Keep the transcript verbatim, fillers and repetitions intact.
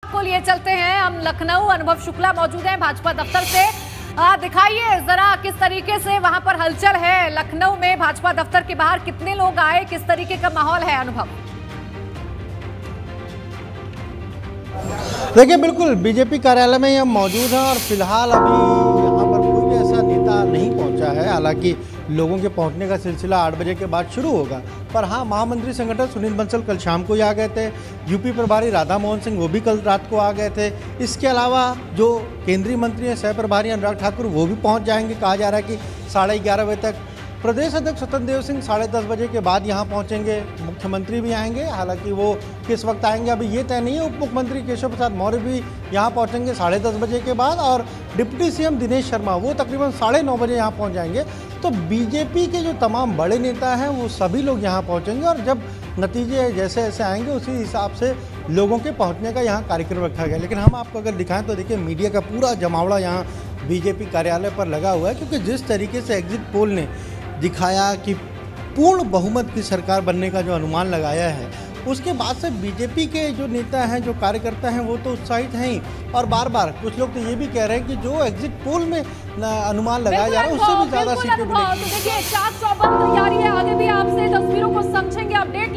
को लिए चलते हैं हम लखनऊ। अनुभव शुक्ला मौजूद हैं भाजपा दफ्तर से। दिखाइए जरा किस तरीके से वहां पर हलचल है लखनऊ में, भाजपा दफ्तर के बाहर कितने लोग आए, किस तरीके का माहौल है अनुभव? देखिए बिल्कुल बीजेपी कार्यालय में हम मौजूद हैं और फिलहाल अभी यहाँ पर कोई भी ऐसा नेता नहीं पहुँचा है। हालांकि लोगों के पहुँचने का सिलसिला आठ बजे के बाद शुरू होगा, पर हाँ महामंत्री संगठन सुनील बंसल कल शाम को ही आ गए थे। यूपी प्रभारी राधा मोहन सिंह वो भी कल रात को आ गए थे। इसके अलावा जो केंद्रीय मंत्री हैं सह प्रभारी अनुराग ठाकुर वो भी पहुँच जाएंगे। कहा जा रहा है कि साढ़े ग्यारह बजे तक। प्रदेश अध्यक्ष स्वतंत्र देव सिंह साढ़े दस बजे के बाद यहाँ पहुँचेंगे। मुख्यमंत्री भी आएंगे, हालांकि वो किस वक्त आएंगे अभी ये तय नहीं है। उप मुख्यमंत्री केशव प्रसाद मौर्य भी यहाँ पहुँचेंगे साढ़े दस बजे के बाद, और डिप्टी सीएम दिनेश शर्मा वो तकरीबन साढ़े नौ बजे यहाँ पहुँच जाएंगे। तो बीजेपी के जो तमाम बड़े नेता हैं वो सभी लोग यहाँ पहुँचेंगे, और जब नतीजे जैसे जैसे आएंगे उसी हिसाब से लोगों के पहुँचने का यहाँ कार्यक्रम रखा गया। लेकिन हम आपको अगर दिखाएं तो देखिए मीडिया का पूरा जमावड़ा यहाँ बीजेपी कार्यालय पर लगा हुआ है, क्योंकि जिस तरीके से एग्जिट पोल ने दिखाया कि पूर्ण बहुमत की सरकार बनने का जो अनुमान लगाया है, उसके बाद से बीजेपी के जो नेता हैं, जो कार्यकर्ता हैं, वो तो उत्साहित हैं ही। और बार बार कुछ लोग तो ये भी कह रहे हैं कि जो एग्जिट पोल में अनुमान लगाया जा रहा है उससे भी ज़्यादा सीटें मिलेंगी। देखिए चाक चौबंद तैयारी है, आगे भी आपसे तस्वीरों को समझेंगे, अपडेट